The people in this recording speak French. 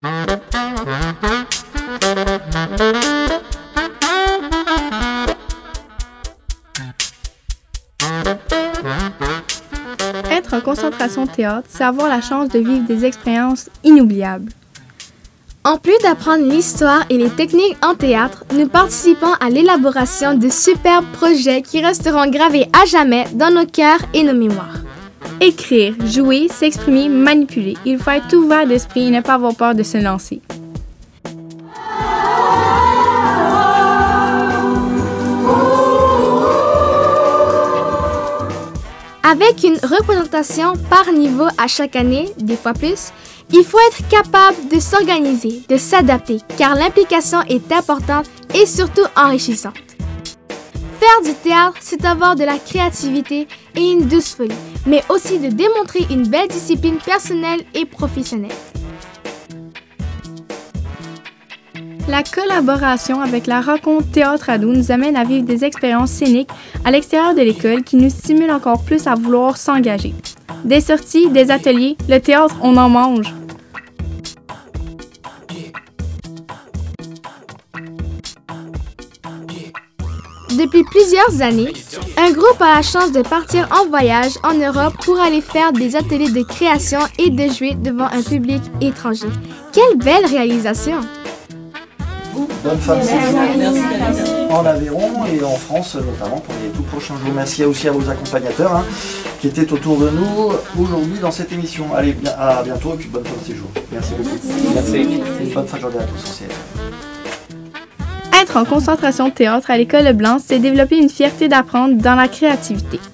Être en concentration théâtre, c'est avoir la chance de vivre des expériences inoubliables. En plus d'apprendre l'histoire et les techniques en théâtre, nous participons à l'élaboration de superbes projets qui resteront gravés à jamais dans nos cœurs et nos mémoires. Écrire, jouer, s'exprimer, manipuler. Il faut être ouvert d'esprit et ne pas avoir peur de se lancer. Avec une représentation par niveau à chaque année, des fois plus, il faut être capable de s'organiser, de s'adapter, car l'implication est importante et surtout enrichissante. Faire du théâtre, c'est avoir de la créativité et une douce folie, mais aussi de démontrer une belle discipline personnelle et professionnelle. La collaboration avec la rencontre Théâtre Ado nous amène à vivre des expériences scéniques à l'extérieur de l'école qui nous stimulent encore plus à vouloir s'engager. Des sorties, des ateliers, le théâtre, on en mange. Depuis plusieurs années, un groupe a la chance de partir en voyage en Europe pour aller faire des ateliers de création et de jouer devant un public étranger. Quelle belle réalisation! Bonne fin de saison en Aveyron et en France notamment pour les tout prochains jours. Merci aussi à vos accompagnateurs qui étaient autour de nous aujourd'hui dans cette émission. Allez, à bientôt et puis bonne fin de séjour. Merci beaucoup. Merci. Bonne fin de journée à tous. Être en concentration théâtre à l'école Leblanc, c'est développer une fierté d'apprendre dans la créativité.